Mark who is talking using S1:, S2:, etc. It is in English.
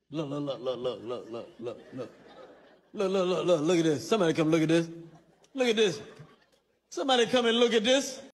S1: Look, look, look, look, look, look, look, look, look. Look, look, look, look, look at this. Somebody come look at this. Look at this. Somebody come and look at this.